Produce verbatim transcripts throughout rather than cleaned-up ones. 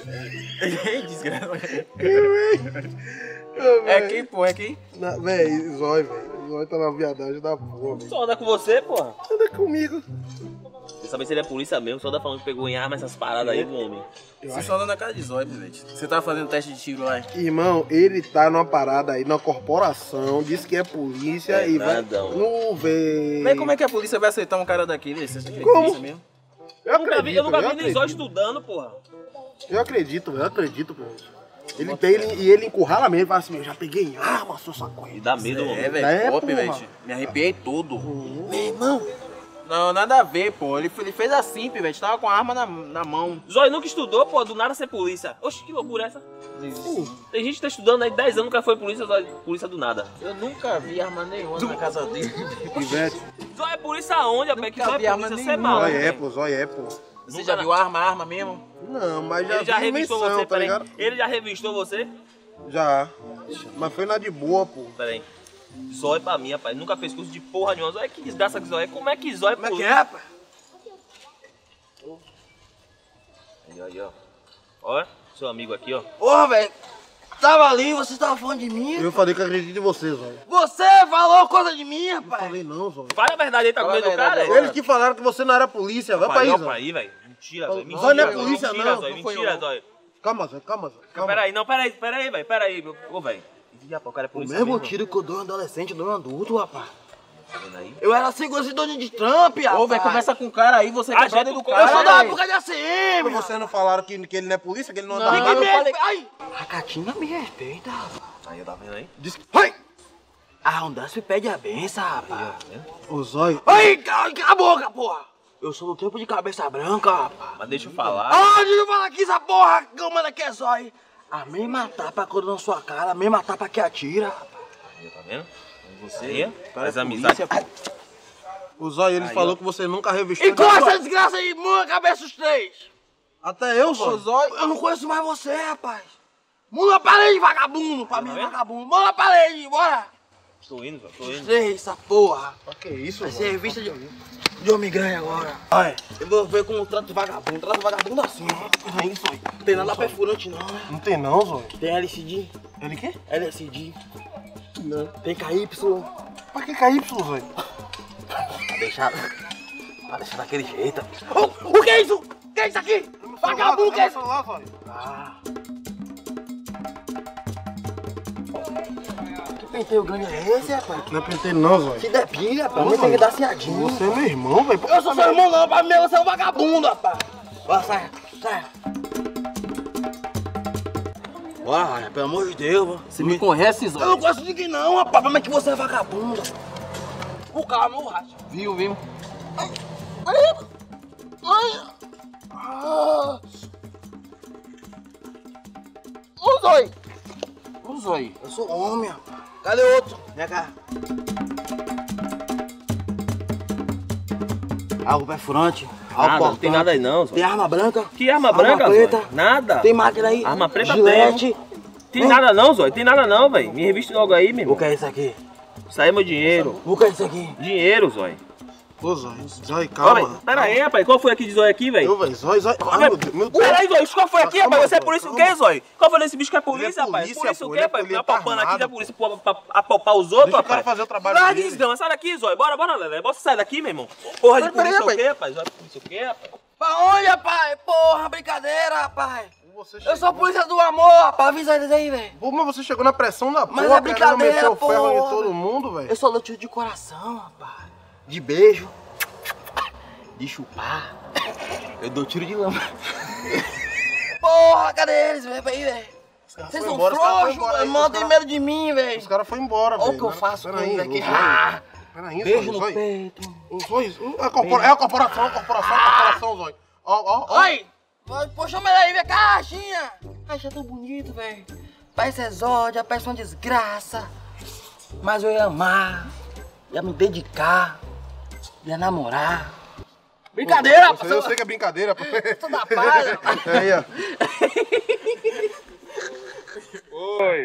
Desgraça. É quem, pô? É quem? Véi, Zói, velho. Zói tá na viadagem da porra, velho. Só anda com você, porra. Anda comigo. Você sabe se ele é polícia mesmo, só anda falando que pegou em arma essas paradas aí, homem. Você só anda na cara de Zói, pivete. Você tava fazendo teste de tiro lá. Irmão, ele tá numa parada aí, numa corporação, disse que é polícia É e nada, vai... Não vê... Mas como é que a polícia vai aceitar um cara daquele? Você acredita Como? nisso mesmo? Eu Eu nunca vi, acredito, eu nunca eu vi nem Zói acredito. estudando, porra. Eu acredito, eu acredito, pô. Ele tem, ele, e ele encurrala mesmo, fala assim, eu já peguei em arma, seu sacola. E dá medo, É, homem. É, velho. Pô, porra. pivete. Me arrepiei todo. Meu irmão. Não, nada a ver, pô. Ele, ele fez assim, pivete. Tava com a arma na, na mão. Zói nunca estudou, pô, do nada ser polícia. Oxe, que loucura é essa? Tem gente que tá estudando aí dez anos, nunca foi polícia, Zói, polícia do nada. Eu nunca vi arma nenhuma na casa dele. Pivete. Zói é polícia aonde, rapaz? Que Nunca Zói vi é arma polícia, você é nenhuma. maluco. Zói é, velho. pô, Zói é, pô. Você Nunca já na- viu arma, arma mesmo? Não, mas já Ele já vi revistou menção, você, tá peraí. ligado? Ele já revistou você? Já. Mas foi na de boa, pô. Peraí. Zói pra mim, rapaz. Nunca fez curso de porra nenhuma. Zói, que desgraça que Zói é. Como é que Zói é Como é que polícia? é, rapaz? Aí, aí, ó. Olha, seu amigo aqui, ó. Porra, velho. Tava ali, você tava falando de mim? Eu falei que acredito em você, Zói. Você falou coisa de mim, Não rapaz. falei não, Zói. Fala a verdade aí, tá com Fala medo a do cara? verdade é? Eles que falaram que você não era polícia, vai pra Pai, aí, ó, pra Zói. aí, velho. Mentira, Zói. Zói Mentira, não é Zói. polícia, Mentira, não. Zói. Não foi Mentira, eu, Zói. Calma, Zói, calma, Zói. Calma. Peraí, não, peraí, peraí, velho. Peraí, ô, velho. Ih, rapaz, o cara é O polícia mesmo mesmo. tiro que eu dou em adolescente, eu dou em adulto, rapaz. Tá vendo aí? Eu era segurança de Trump, rapaz. Ô, velho, conversa com o cara aí, você que Ah, é brother gente, do eu cara. Eu sou da velho. época de A C M, Mas rapaz. vocês não falaram que, que ele não é polícia, que ele não anda Não, na eu rua? falei... Ai, a Catinga me respeita, rapaz. Aí, tá vendo aí? Diz que... Ai! A Rondasp pede a benção, rapaz. Ô, Zói. Ai, cala cala a boca, porra. Eu sou do tempo de cabeça branca, rapaz. Mas deixa eu falar. Ah, deixa eu falar aqui essa porra, que eu mando aqui é só aí. A mesma tapa que eu dou na sua cara, a mesma tapa que atira, rapaz. Aí, tá vendo? Você Aí, faz é amizade. polícia, O Zói, ele Aí, falou ó. que você nunca revistou... E com essa desgraça aí, manda a cabeça os três. Até eu, Ô, Zói. Zói. Eu não conheço mais você, rapaz. Muda a parede, vagabundo. Pra mim, vendo? vagabundo. Muda a parede, bora. Tô indo, Zói, tô indo. Três, essa porra. Pra que isso, Vai Zói? ser revista de, de homem grande agora. Olha, eu vou ver como trata de vagabundo. Trata de vagabundo assim, ó. É isso aí. Não tem nada perfurante, não, né? Não tem não, Zói. Tem L S D. Ele quê? L S D. Não. Tem K Y. Pra que K Y, Zói? Pra deixar... Pra deixar daquele jeito. Oh, o que é isso? O que é isso aqui? Vagabundo, o que é isso? Celular, Zói. Ah. Que penteio grande é esse, rapaz? Não é penteiro não, Zói. Se der pilha, rapaz, me tem que dar ciadinho. Você é meu irmão, velho. Eu sou seu irmão não, pra mim você é um vagabundo, rapaz. Bora, sai, sai. Bora, rapaz, pelo amor de Deus, mano. Você me conhece, Eu Zói? não gosto de ninguém não, rapaz, como é que você é vagabundo? O calma, o racha. Viu, viu? Ai, ai. Ah. Ô, Zói. Ô, Zói. Eu sou homem, rapaz. Cadê outro? Vem cá. Algo perfurante. Algo Nada, não cortante. tem nada aí não, Tem Zói. arma branca? Que arma Arma branca, preta? Zói? Nada. Tem máquina aí? Arma preta Gilete. Tem nada não, Zói. Tem nada não, velho. Me reviste logo aí, meu O irmão. que é isso aqui? Isso aí é meu dinheiro. O que é isso aqui? Dinheiro, Zói. Ô, Zói. Zói, Ó, calma. velho, pera aí, rapaz. Qual foi aqui de Zói aqui, velho? Eu, velho. Zói, Zói. Ai, meu Deus. Meu Deus. Pera aí, Zói. Qual foi aqui, Calma, rapaz? Você é Zói, polícia o calma. quê, Zói? Qual foi desse bicho que é polícia, Ele é rapaz? polícia, Polícia o pô, quê, ele é rapaz? poli- Me ele tá apalpando aqui da armado, polícia pra, pra, apalpar os outros, Deixa o cara rapaz. fazer o trabalho Larga dele. desgrama. Sai daqui, Zói. Bora, bora, Lelé. Bora sair daqui, meu irmão. Porra de Pera aí, polícia o rapaz. quê, rapaz? Zói, polícia o quê, rapaz? Pra onde, rapaz? Porra, brincadeira, rapaz. Você Eu chegou- sou a polícia do amor, rapaz. Avisa eles aí, velho. Pô, mas você chegou na pressão da Mas porra, é brincadeira, querendo meter o ferro porra. em todo mundo, velho. Eu sou do tiro de coração, rapaz. De beijo. De chupar. Eu dou tiro de lama. Porra, cadê eles, velho? Aí, velho. Os caras Vocês foram são embora, os caras foram frouxos, embora aí, mano. os Tem caras- medo de mim, velho. Os caras foram embora, velho. Olha o que eu faço com Peraí, eles aqui. Zói. Ah, Peraí, beijo Zói, no Zói. peito. Os Zói. É a, corpora... é a corporação, a corporação, a corporação, Zói. Ó, ó, ó. Oi! Pô, chama ele aí, vem cá, Rachinha! Ai, já tão bonito, velho. Parece exódia, parece uma desgraça. Mas eu ia amar, ia me dedicar, ia namorar. Brincadeira, Eu sei, rapaz! eu sei que é brincadeira, pô. Tô da paz, rapaz. É aí, ó. Oi,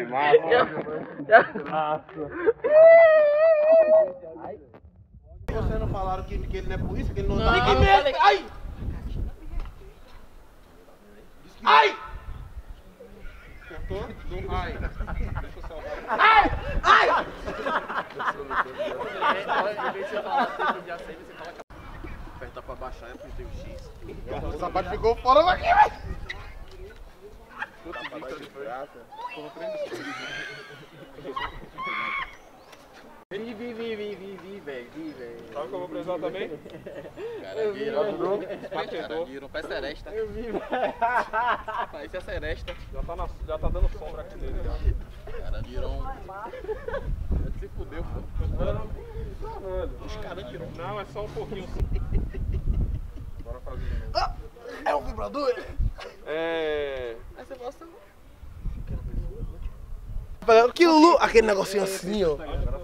Vocês não falaram que, que ele não é polícia, que ele não, Não, anda na que rua? medo! Ai! Ai! Ai. Ai! Ai! Aperta pra baixar e apertei o X. O sapato ficou fora daqui, velho. Vi, vi, vi, vi, vi, vi, velho, vi, velho. Sabe que eu vou precisar também? Carangueiro, carangueiro, parece seresta. Eu vi, velho. Parece a seresta. Já tá, na, já tá dando sombra aqui dele já. Carangueiro. Se fudeu, pô. Os carangueiro. Não, é só um pouquinho. Bora fazer de novo. Ah, é um vibrador? É... Aí você gosta. Que lu... Aquele negocinho assim, ó.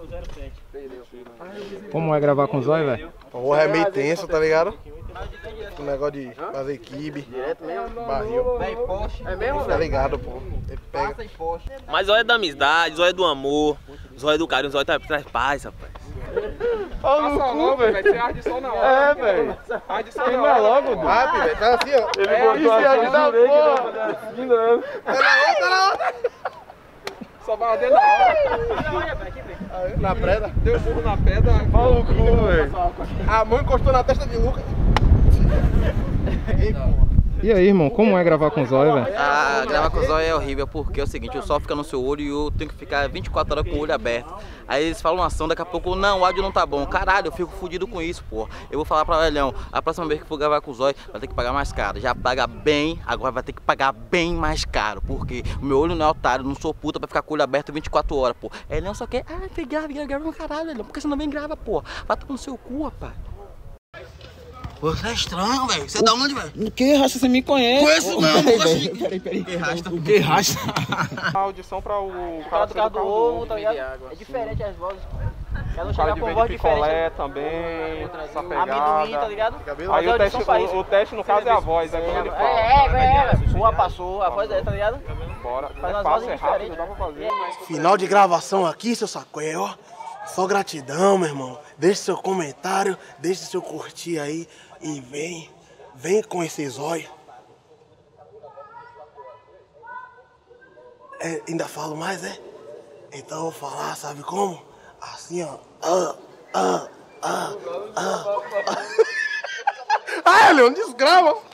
Como é gravar com o Zóio, velho? Porra, é meio tenso, tá ligado? O negócio de fazer kibe, barril. É mesmo, Tá ligado, pô? Ele pega. Mas Zóio é da amizade, Zóio é do amor, Zóio é do carinho, Zóio traz paz, rapaz. Passa logo, velho. Vai ser ar de sol na hora. É, velho. Ar de sol na hora. logo, Rápido, velho. Tá assim, ó. Ele É botou isso assim, aí, da jurei que porra. ele ia fazer assim, não. Tá na outra, tá na outra. Só vai dentro da hora. Aí, na preda. Deu um burro na pedra. Fala o cu, velho. A mão encostou na testa de Lucas. Ei, porra. E aí, irmão, como é gravar com o Zóio, velho? Ah, gravar com o Zóio é horrível porque é o seguinte, o sol fica no seu olho e eu tenho que ficar vinte e quatro horas com o olho aberto. Aí eles falam uma ação, daqui a pouco, não, o áudio não tá bom. Caralho, eu fico fudido com isso, pô. Eu vou falar pra velhão, a próxima vez que for gravar com o Zóio, vai ter que pagar mais caro. Já paga bem, agora vai ter que pagar bem mais caro, porque o meu olho não é otário, não sou puta pra ficar com o olho aberto vinte e quatro horas, pô. Aí não só quer, ah, tem grava, grava, grava no caralho, velho. Por que você não vem grava, pô? Vai tomar no seu cu, rapaz. Você é estranho, velho. Você é da onde, velho? Que racha você me conhece? Conheço não, conheço. Peraí, peraí. Que rasta. Que racha? A audição pra o cara cara do ser carro do do carro ovo, tá do ligado? É diferente as vozes. Ela não O cara chega de com vez voz de diferente. picolé também, essa Amendoim, tá pegada. ligado? Aí Mas o a teste, audição faz o, isso. o teste no caso é a voz, é quando ele fala. É, é, é, é. Rua passou, a voz é, tá ligado? Bora. Faz É umas fácil, vozes é rápido, diferentes. dá pra fazer. Final de gravação aqui, seu sacoé, ó. Só gratidão, meu irmão. Deixe seu comentário, deixe seu curtir aí e vem, vem conhecer Zóio. É, ainda falo mais, é? Então eu vou falar, sabe como? Assim, ó. Ah, ah, ah, ah, ah. Ah, Leon, desgrava.